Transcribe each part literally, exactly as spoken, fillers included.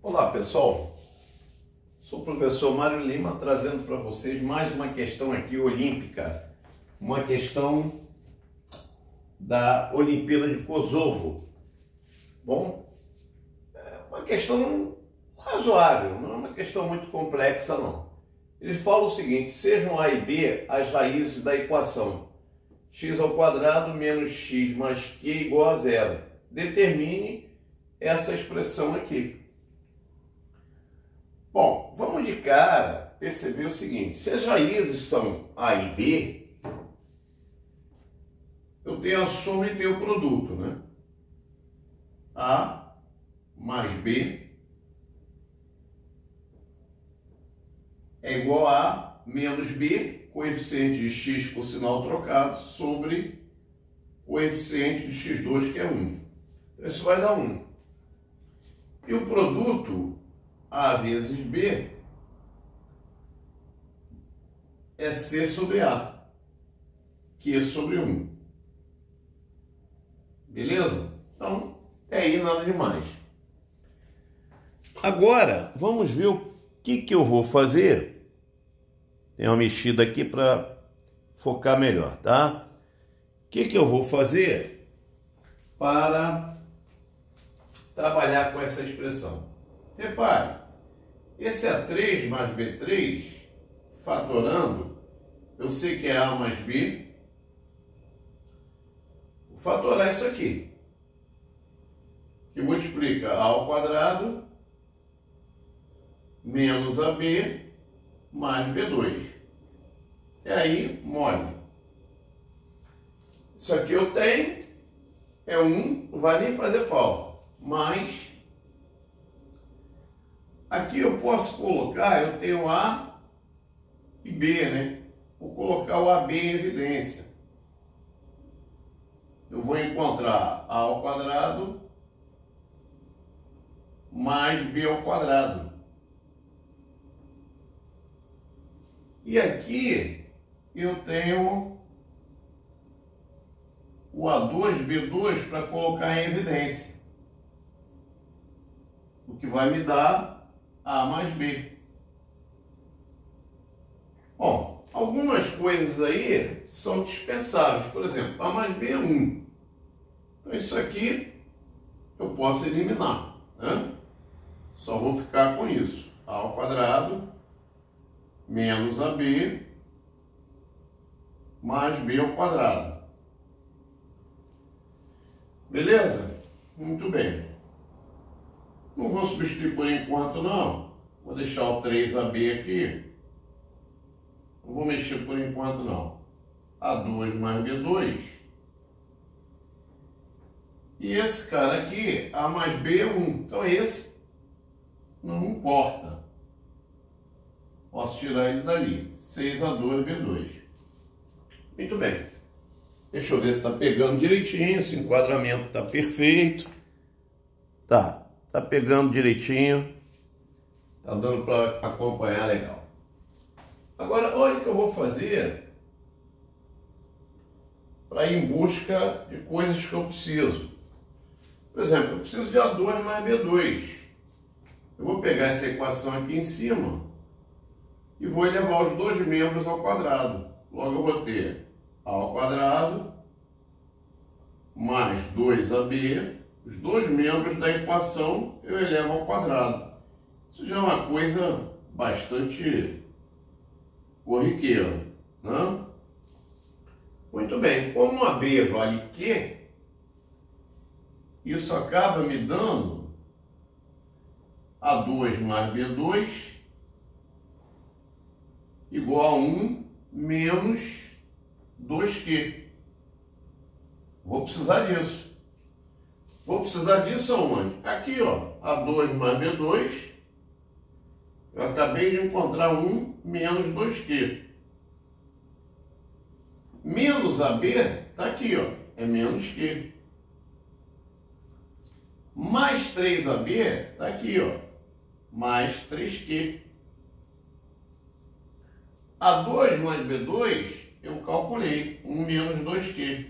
Olá pessoal, sou o professor Mário Lima trazendo para vocês mais uma questão aqui olímpica, uma questão da Olimpíada de Kosovo. Bom, é uma questão razoável, não é uma questão muito complexa não. Ele fala o seguinte: sejam A e B as raízes da equação x ao quadrado menos x mais q igual a zero. Determine essa expressão aqui. Bom, vamos de cara perceber o seguinte: se as raízes são A e B, eu tenho a soma e tenho o produto, né? A mais B é igual a A menos B, coeficiente de x com sinal trocado, sobre coeficiente de x dois, que é um. Então, isso vai dar um. E o produto A vezes B é C sobre A, que é sobre um. Beleza? Então, é aí nada demais. Agora, vamos ver o que, que eu vou fazer. Tem uma mexida aqui para focar melhor, tá? O que, que eu vou fazer para trabalhar com essa expressão? Repare, esse A três mais B três, fatorando, eu sei que é A mais B. Vou fatorar isso aqui, que multiplica A ao quadrado menos A B mais B dois. E aí, mole. Isso aqui eu tenho, é um, não vai nem fazer falta. Mas, aqui eu posso colocar, eu tenho A e B, né? Vou colocar o A B em evidência. Eu vou encontrar A ao quadrado mais B ao quadrado. E aqui eu tenho o A dois B dois para colocar em evidência, o que vai me dar A mais B. Bom, algumas coisas aí são dispensáveis. Por exemplo, A mais B é um. Então isso aqui eu posso eliminar, né? Só vou ficar com isso. A ao quadrado menos A B mais B ao quadrado. Beleza? Muito bem. Não vou substituir por enquanto não. Vou deixar o três A B aqui. Não vou mexer por enquanto não. A dois mais B dois. E esse cara aqui, A mais B é um. Então esse não importa. Posso tirar ele dali. seis A dois B dois. Muito bem. Deixa eu ver se está pegando direitinho. Esse enquadramento está perfeito. Tá. Está pegando direitinho. Está dando para acompanhar legal. Agora, olha o que eu vou fazer para ir em busca de coisas que eu preciso. Por exemplo, eu preciso de A dois mais B dois. Eu vou pegar essa equação aqui em cima e vou elevar os dois membros ao quadrado. Logo eu vou ter A ao quadrado mais dois A B. Os dois membros da equação eu elevo ao quadrado. Isso já é uma coisa bastante corriqueira, né? Muito bem, como A B vale Q, isso acaba me dando A dois mais B dois igual a um menos dois Q. Vou precisar disso. Vou precisar disso aonde? Aqui, ó, A dois mais B dois. Eu acabei de encontrar um menos dois Q. Menos A B está aqui, ó, é menos Q. Mais três A B está aqui, ó, mais três Q. A dois mais B dois, eu calculei, um menos dois Q.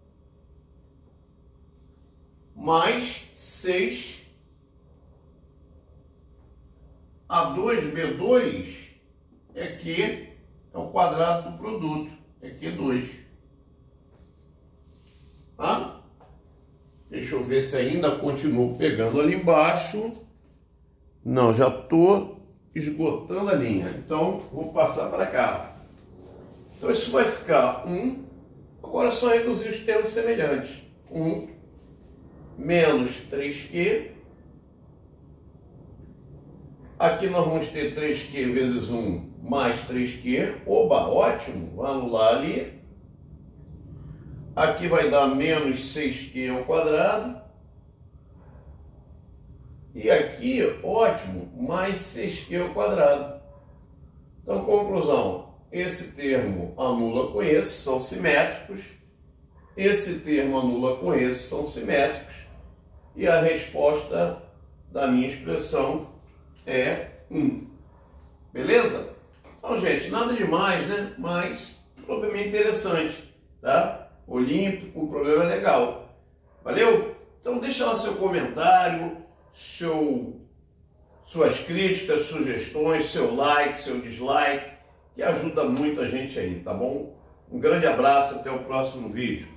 Mais seis A dois B dois é Q, é o quadrado do produto, é Q dois. Tá? Deixa eu ver se ainda continuo pegando ali embaixo. Não, já estou esgotando a linha. Então, vou passar para cá. Então, isso vai ficar um. Agora é só reduzir os termos semelhantes. um menos três Q. Aqui nós vamos ter três Q vezes um mais três Q. Oba, ótimo. Vai anular ali. Aqui vai dar menos seis Q ao quadrado. E aqui, ótimo, mais seis Q ao quadrado. Então, conclusão, esse termo anula com esse, são simétricos. Esse termo anula com esse, são simétricos. E a resposta da minha expressão é um. Beleza? Então, gente, nada demais, né? Mas, problema interessante, tá? Olímpico, um problema legal. Valeu? Então, deixa lá seu comentário, seu, suas críticas, sugestões, seu like, seu dislike, que ajuda muito a gente aí, tá bom? Um grande abraço, até o próximo vídeo.